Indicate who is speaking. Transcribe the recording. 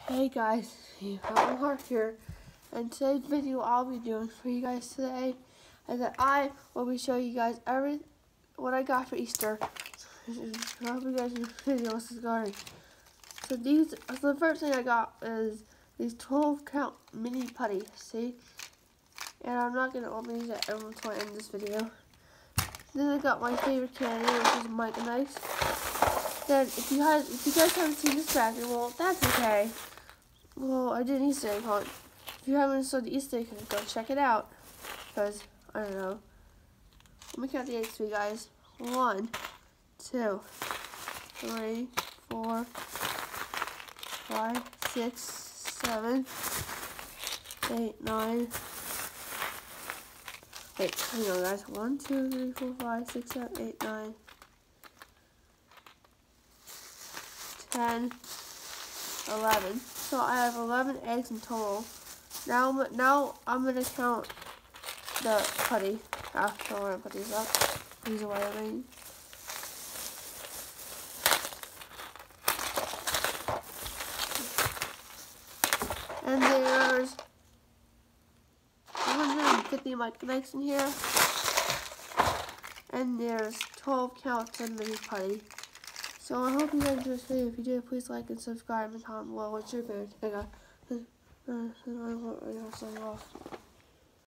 Speaker 1: Hey guys, I'm Mark here, and today's video I'll be doing for you guys today is that I will be showing you guys what I got for Easter. I hope you guys in the video this is going. So the first thing I got is these 12 count mini putty, see? And I'm not going to open these until I end this video. Then I got my favorite candy, which is Mike and Ice. Then if you guys haven't seen this package, well that's okay. Well, I did an Easter egg hunt. If you haven't saw the Easter egg hunt, go check it out. Because, I don't know. Let me count the eggs for you guys. 1, 2, 3, 4, 5, 6, 7, 8, 9. Wait, hang on guys. 1, 2, 3, 4, 5, 6, 7, 8, 9, 10, 11. So I have 11 eggs in total. Now I'm gonna count the putty after I put these up. These away, I mean. And there's 150 Mike and Ice in here. And there's 12 counts of mini putty. So I hope you guys enjoyed this video. If you did, please like and subscribe and comment below what's your favorite. I got sign off.